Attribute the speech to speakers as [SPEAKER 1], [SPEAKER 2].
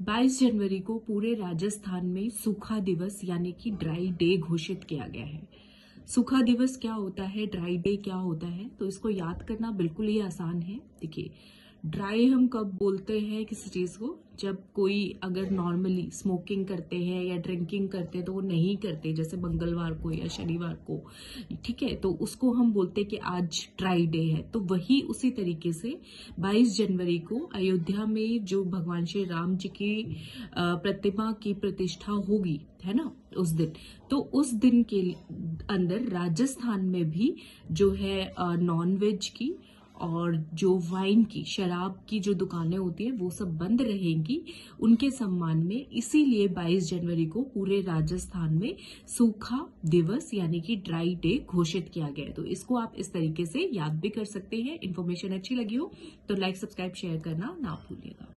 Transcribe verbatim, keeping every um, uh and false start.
[SPEAKER 1] बाईस जनवरी को पूरे राजस्थान में सूखा दिवस यानी कि ड्राई डे घोषित किया गया है। सूखा दिवस क्या होता है, ड्राई डे क्या होता है, तो इसको याद करना बिल्कुल ही आसान है। देखिए, ड्राई हम कब बोलते हैं किसी चीज को, जब कोई अगर नॉर्मली स्मोकिंग करते हैं या ड्रिंकिंग करते हैं तो वो नहीं करते, जैसे मंगलवार को या शनिवार को, ठीक है, तो उसको हम बोलते हैं कि आज ड्राई डे है। तो वही उसी तरीके से बाईस जनवरी को अयोध्या में जो भगवान श्री राम जी की प्रतिमा की प्रतिष्ठा होगी, है ना, उस दिन, तो उस दिन के अंदर राजस्थान में भी जो है नॉन वेज की और जो वाइन की, शराब की जो दुकानें होती है वो सब बंद रहेंगी उनके सम्मान में। इसीलिए बाईस जनवरी को पूरे राजस्थान में सूखा दिवस यानी कि ड्राई डे घोषित किया गया है। तो इसको आप इस तरीके से याद भी कर सकते हैं। इन्फॉर्मेशन अच्छी लगी हो तो लाइक, सब्सक्राइब, शेयर करना ना भूलिएगा।